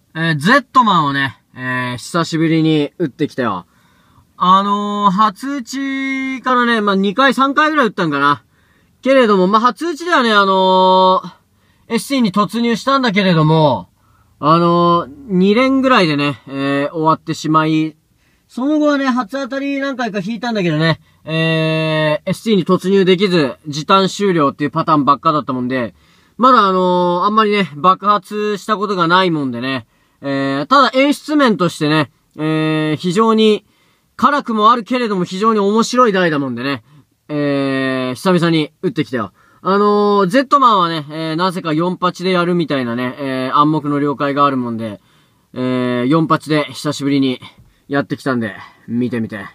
ゼットマンをね、久しぶりに撃ってきたよ。初撃ちからね、2回3回ぐらい撃ったんかな。けれども、初撃ちではね、SC に突入したんだけれども、2連ぐらいでね、終わってしまい、その後はね、初当たり何回か引いたんだけどね、SC に突入できず、時短終了っていうパターンばっかだったもんで、まだあんまりね、爆発したことがないもんでね、ただ演出面としてね、非常に辛くもあるけれども非常に面白い台だもんでね、久々に撃ってきたよ。ゼットマンはね、なぜか48でやるみたいなね、暗黙の了解があるもんで、48で久しぶりにやってきたんで、見てみて。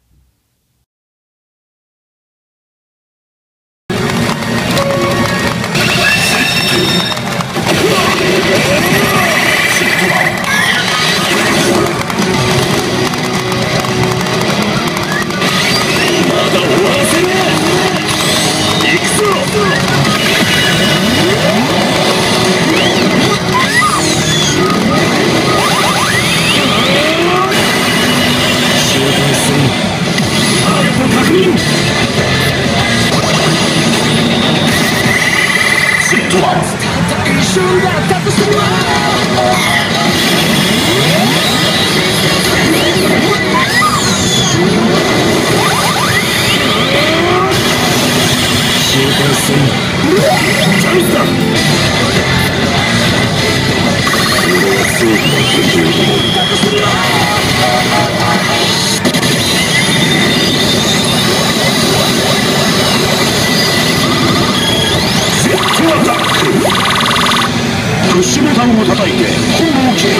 プッシュボタンを叩いてコンボを決めろ。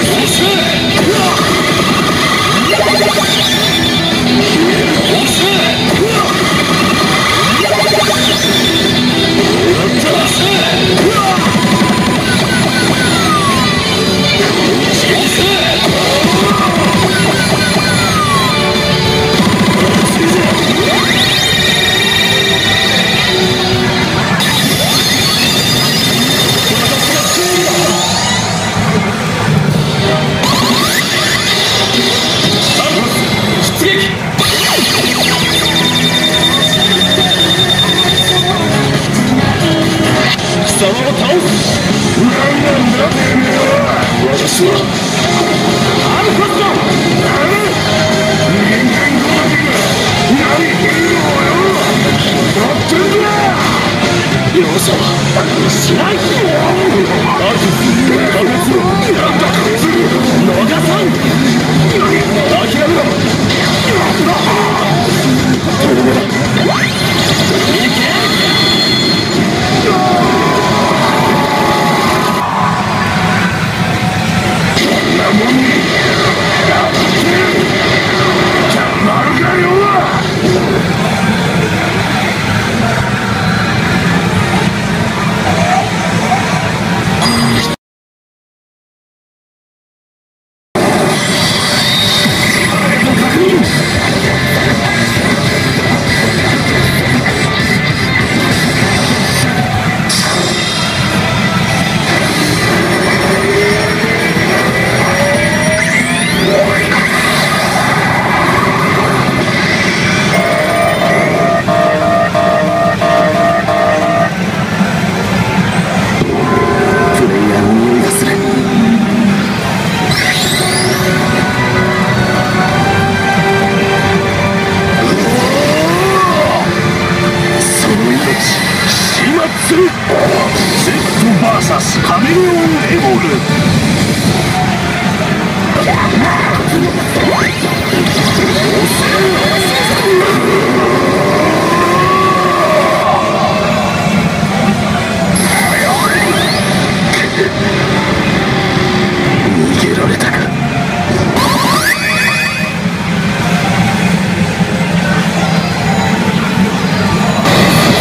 カメレオンエボル。逃げられたか。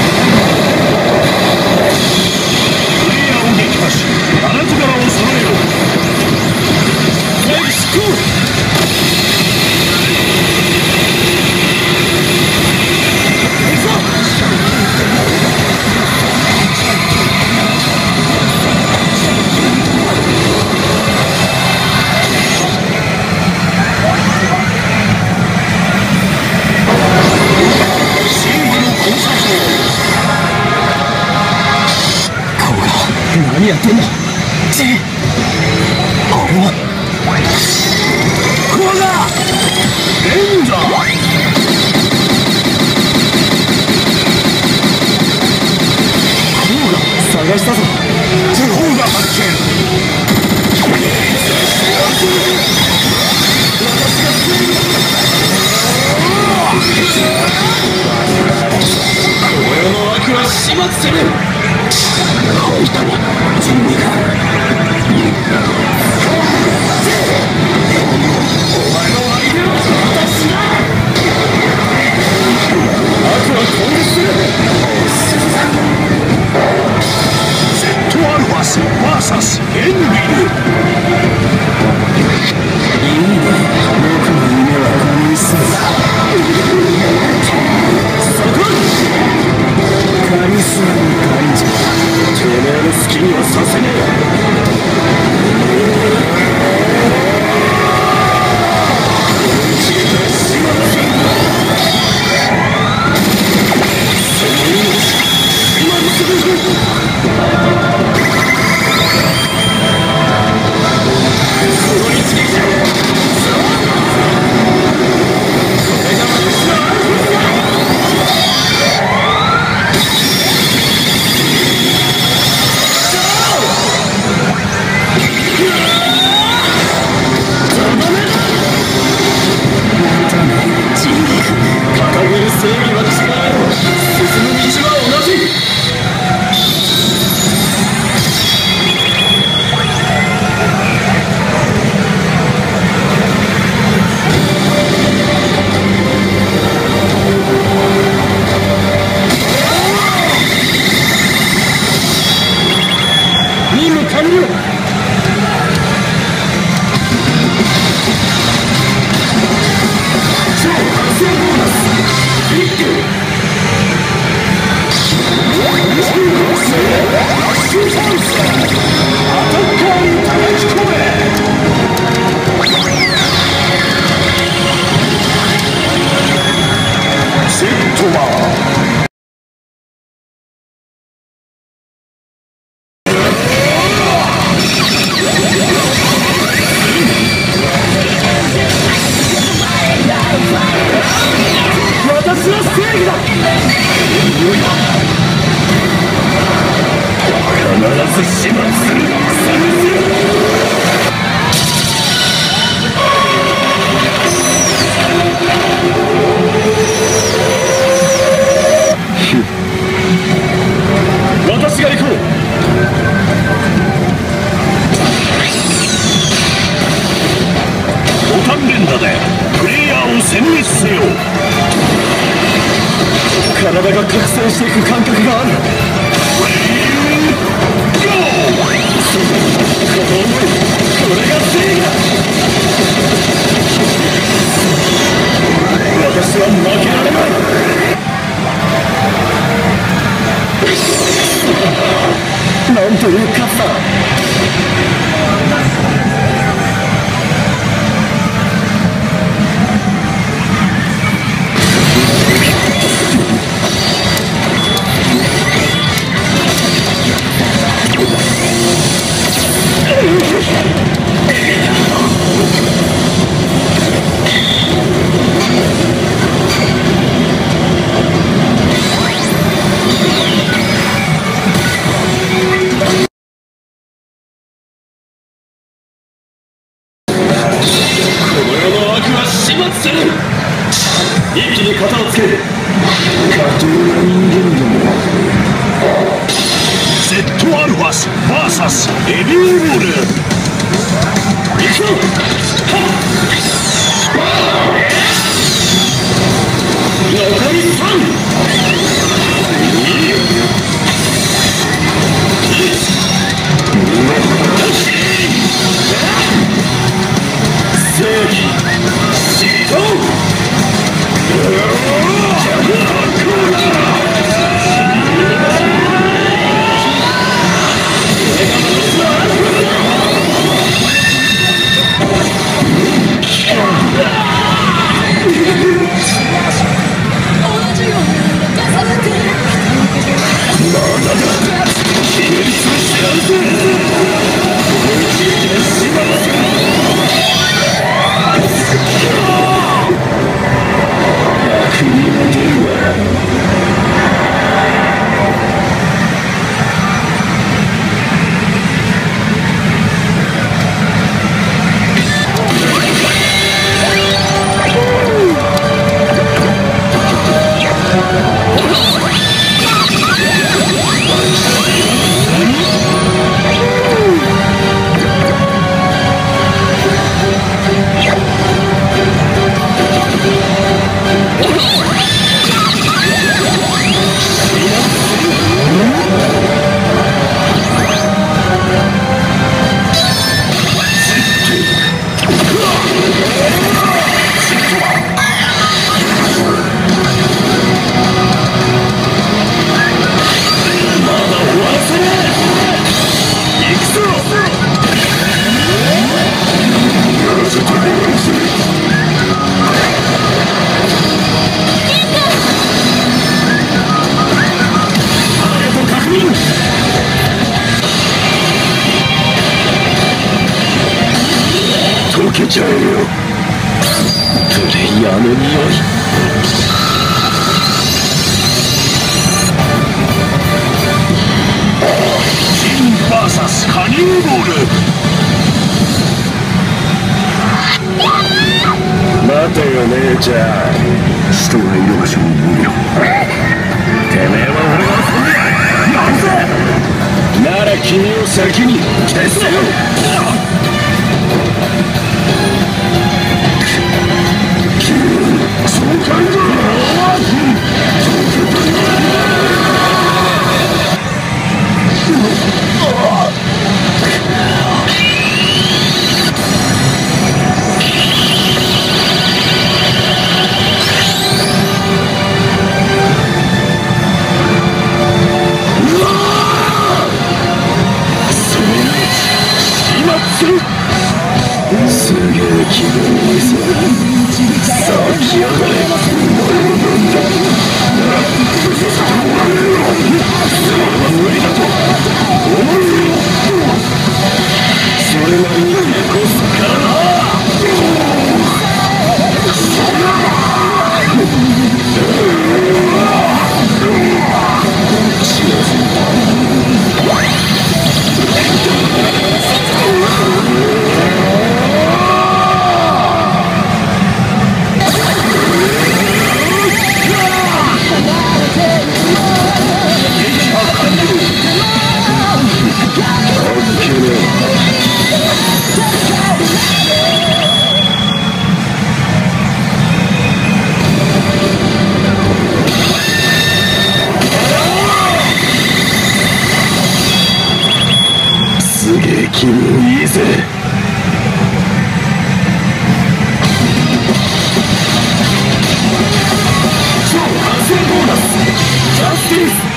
プレイヤーを撃破し、あなたからを揃えろ。 してもあれはこだレンジャー探したぞ。地方が発見。この世の悪は始末する。本当に人類がお前の相手は私だ。悪は攻撃する。アルファス VS エンビル。いいね、僕の夢は叶いそうだ。そこカリスマに感じてめえの好きにはさせねけちゃえよ。プレイヤーの匂い。ジン VS カニンボール。待てよ姉ちゃん、人がいる場所に逃げろ。てめえは俺が遊んでやるぜ。なら君を先に消せよ。そうかいだ。すげえ気分いいぞ。さあ来やがれ。それは無理だと思うよ。それなりに起こすからな。すげえ気分いいぜ。超完成ボーナスジャスティス。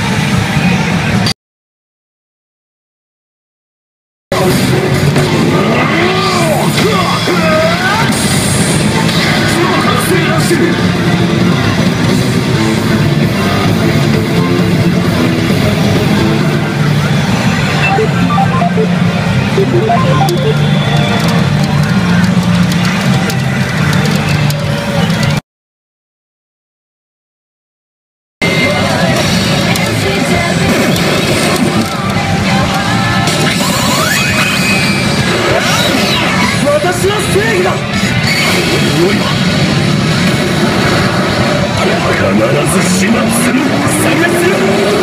私は正義だ。必ず始末する。殲滅する。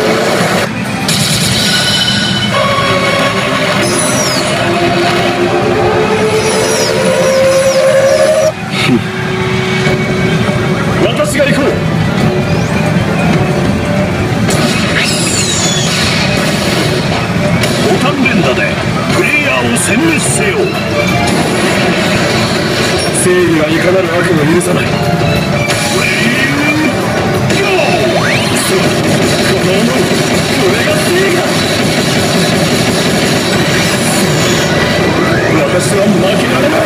私が行こう。ボタン連打でプレイヤーを殲滅せよ。正義はいかなる悪も許さない。この思い、これが正義だ。私は負けられない。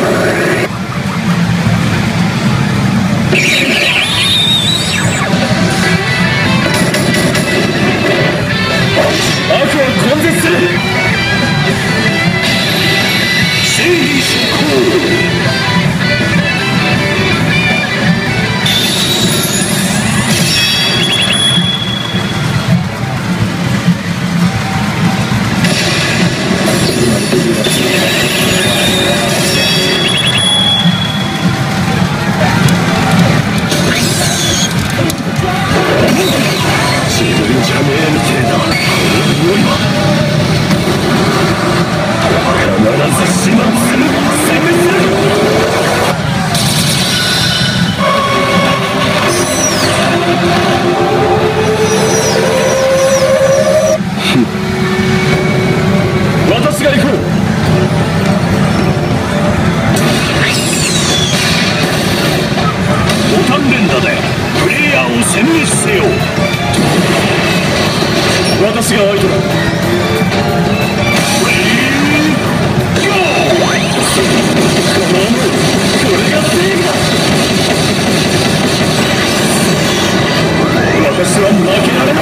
悪は根絶する。正義執行。私が行こう。ボタン連打でプレイヤーを殲滅せよ。私が相手だ。これが正義だ。私は負けられない。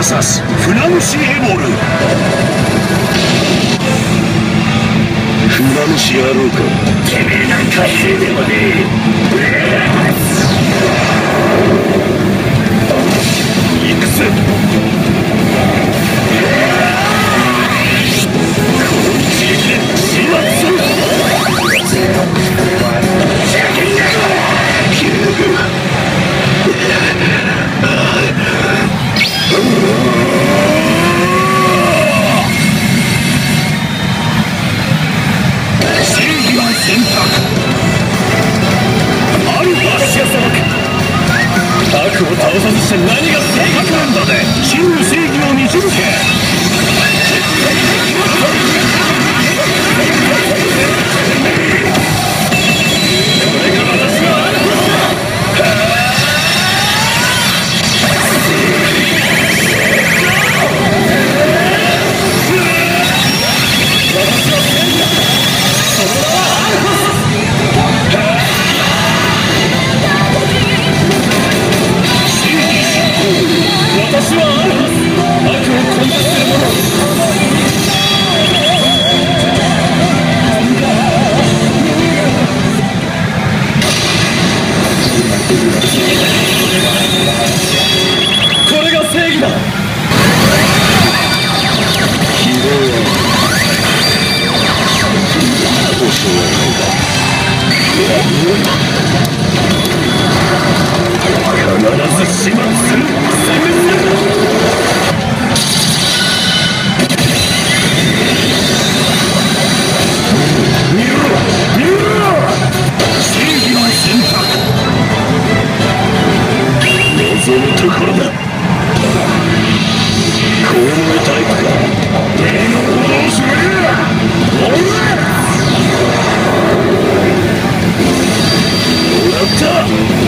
サスフラムシエボル。フラムシ野郎か。てめえなんか兵でもねえ。行くぜ。この一撃で始末する。正義の選択。アルファシア砂漠。悪を倒さずして何が正確なんだね。真の正義を導け。私はアルファス。悪を根絶する者。これが正義だ。希望は保証はない。必ず始末する。殲滅する。見ろ見ろ。正義の選択。望むところだ。こう燃えたいか。例のものをする。おら。もらった。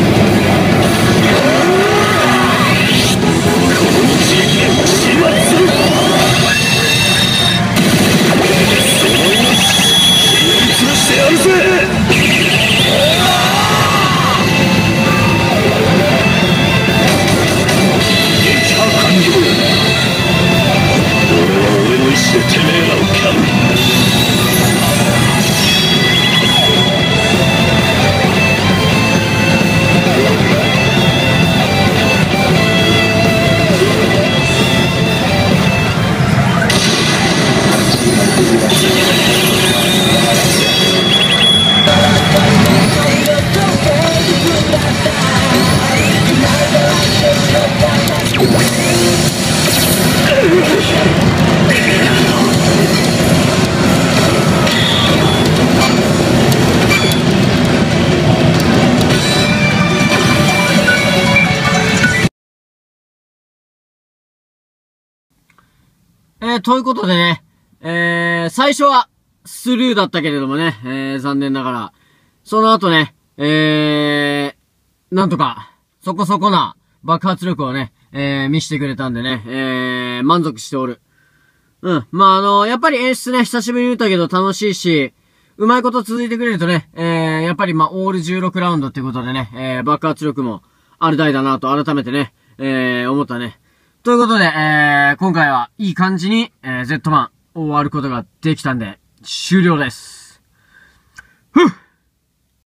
この地域で始末する。その命切り潰してやるぜ。撃破完了。俺は俺の意志でてめえらを狩る。 ということでね、最初はスルーだったけれどもね、残念ながら、その後ね、なんとか、そこそこな爆発力をね、見せてくれたんでね、満足しておる。うん。まあ、やっぱり演出ね、久しぶりに見たけど楽しいし、うまいこと続いてくれるとね、やっぱりまあ、オール16ラウンドっていうことでね、爆発力もある台だなと改めてね、思ったね。ということで、今回はいい感じに、Z マン終わることができたんで、終了です。ふっ